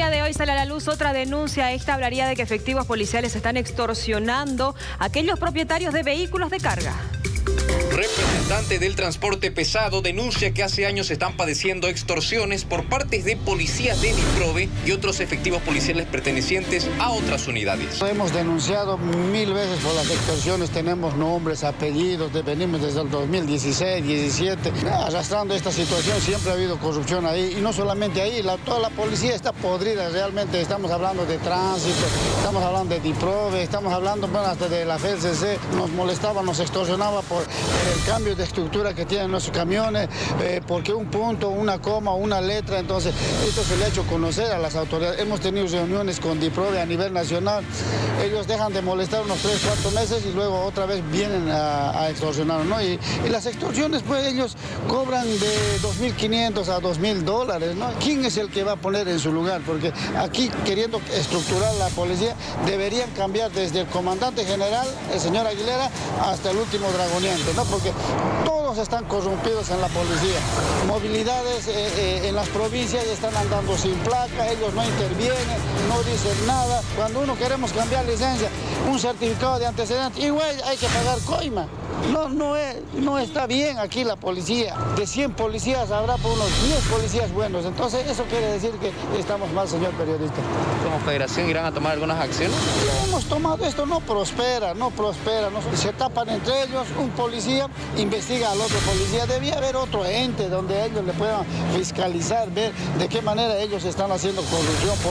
día de hoy sale a la luz otra denuncia. Esta hablaría de que efectivos policiales están extorsionando a aquellos propietarios de vehículos de carga. Representante del transporte pesado denuncia que hace años están padeciendo extorsiones por parte de policías de DIPROVE y otros efectivos policiales pertenecientes a otras unidades. Hemos denunciado 1000 veces por las extorsiones, tenemos nombres, apellidos, venimos desde el 2016, 17, arrastrando esta situación. Siempre ha habido corrupción ahí, y no solamente ahí, toda la policía está podrida realmente. Estamos hablando de tránsito, estamos hablando de DIPROVE, estamos hablando hasta de la FCC. Nos molestaba, nos extorsionaba por el cambio de estructura que tienen nuestros camiones, porque un punto, una coma, una letra. Entonces esto se le ha hecho conocer a las autoridades. Hemos tenido reuniones con DIPROVE a nivel nacional. Ellos dejan de molestar unos 3, 4 meses y luego otra vez vienen a extorsionar, ¿no? Y las extorsiones, pues ellos cobran de $2.500 a $2.000, ¿no? ¿Quién es el que va a poner en su lugar? Porque aquí, queriendo estructurar la policía, deberían cambiar desde el comandante general, el señor Aguilera, hasta el último dragoniente, ¿no? Porque todos están corrompidos en la policía. Movilidades en las provincias están andando sin placa, ellos no intervienen, no dicen nada. Cuando uno queremos cambiar licencia, un certificado de antecedentes, igual hay que pagar coima. No está bien aquí la policía. De 100 policías habrá por unos 10 policías buenos. Entonces eso quiere decir que estamos mal, señor periodista. ¿Como federación irán a tomar algunas acciones? Ya hemos tomado esto, no prospera. Se tapan entre ellos, un policía investiga al otro policía. Debía haber otro ente donde ellos le puedan fiscalizar, ver de qué manera ellos están haciendo corrupción.